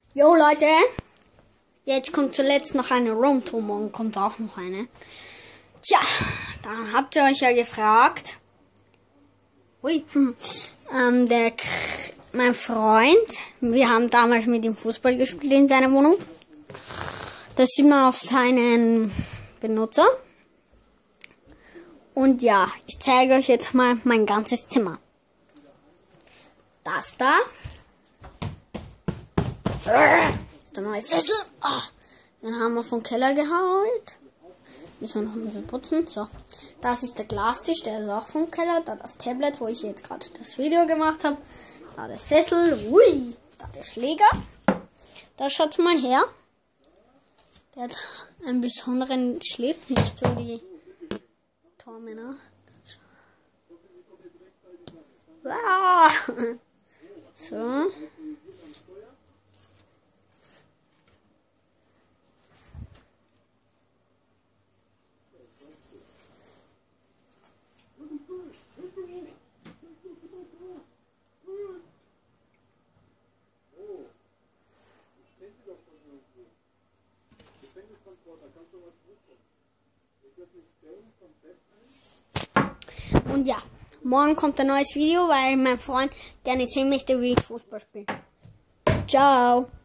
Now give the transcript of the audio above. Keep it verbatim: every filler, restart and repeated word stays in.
Jo Leute, jetzt kommt zuletzt noch eine Roomtour, morgen kommt auch noch eine. Tja, dann habt ihr euch ja gefragt. Ui, hm, ähm, der, mein Freund, wir haben damals mit ihm Fußball gespielt in seiner Wohnung. Das sieht man auf seinen Benutzer. Und ja, ich zeige euch jetzt mal mein ganzes Zimmer. Das da ist der neue Sessel. Oh, den haben wir vom Keller geholt. Müssen wir noch ein bisschen putzen. So, das ist der Glastisch, der ist auch vom Keller. Da das Tablet, wo ich jetzt gerade das Video gemacht habe. Da der Sessel. Ui, da der Schläger. Da schaut mal her. Der hat einen besonderen Schliff, nicht so die Tormänner. Ah. So. Und ja, morgen kommt ein neues Video, weil mein Freund gerne sehen möchte, wie ich Fußball spiele. Ciao.